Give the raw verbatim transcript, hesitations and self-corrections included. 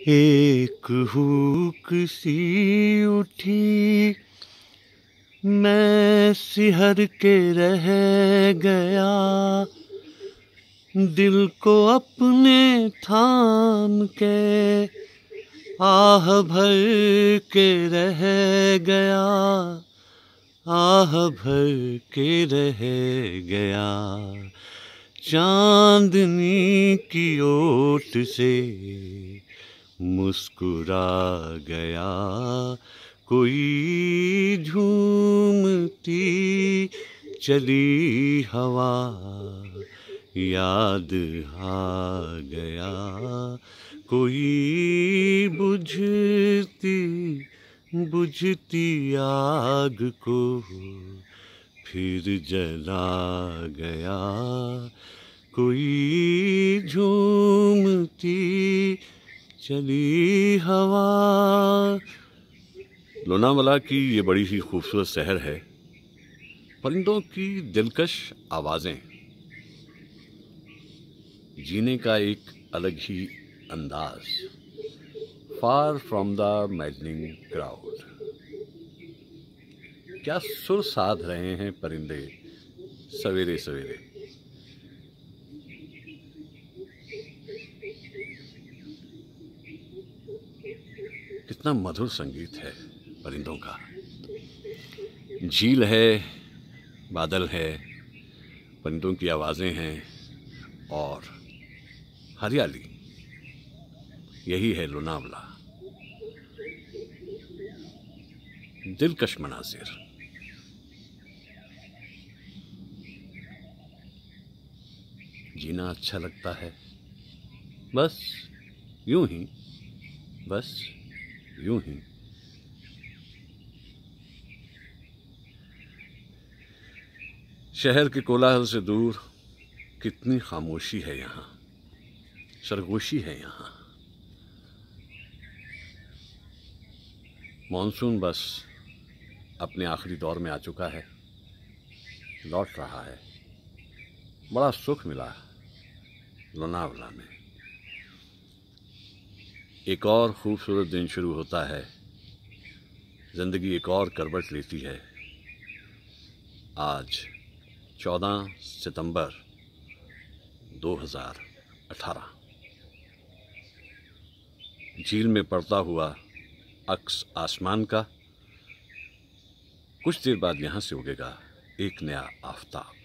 एक हुक सी उठी, मैं सिहर के रह गया, दिल को अपने थाम के आह भर के रह गया, आह भर के रह गया। चांदनी की ओट से मुस्कुरा गया, कोई झूमती चली हवा याद आ गया, कोई बुझती बुझती आग को फिर जला गया, कोई झूमती चली हवा। लोनावला की ये बड़ी ही खूबसूरत शहर है। परिंदों की दिलकश आवाज़ें, जीने का एक अलग ही अंदाज। Far from the madding crowd, क्या सुर साध रहे हैं परिंदे सवेरे सवेरे। कितना मधुर संगीत है परिंदों का। झील है, बादल है, परिंदों की आवाज़ें हैं और हरियाली। यही है लोनावला, दिलकश मनाज़िर। जीना अच्छा लगता है, बस यूं ही, बस यूं ही। शहर के कोलाहल से दूर कितनी खामोशी है यहाँ, सरगोशी है यहाँ। मॉनसून बस अपने आखिरी दौर में आ चुका है, लौट रहा है। बड़ा सुख मिला लोनावला में। एक और खूबसूरत दिन शुरू होता है, ज़िंदगी एक और करवट लेती है। आज चौदह सितंबर दो हज़ार अठारह। झील में पड़ता हुआ अक्स आसमान का, कुछ देर बाद यहाँ से उगेगा एक नया आफताब।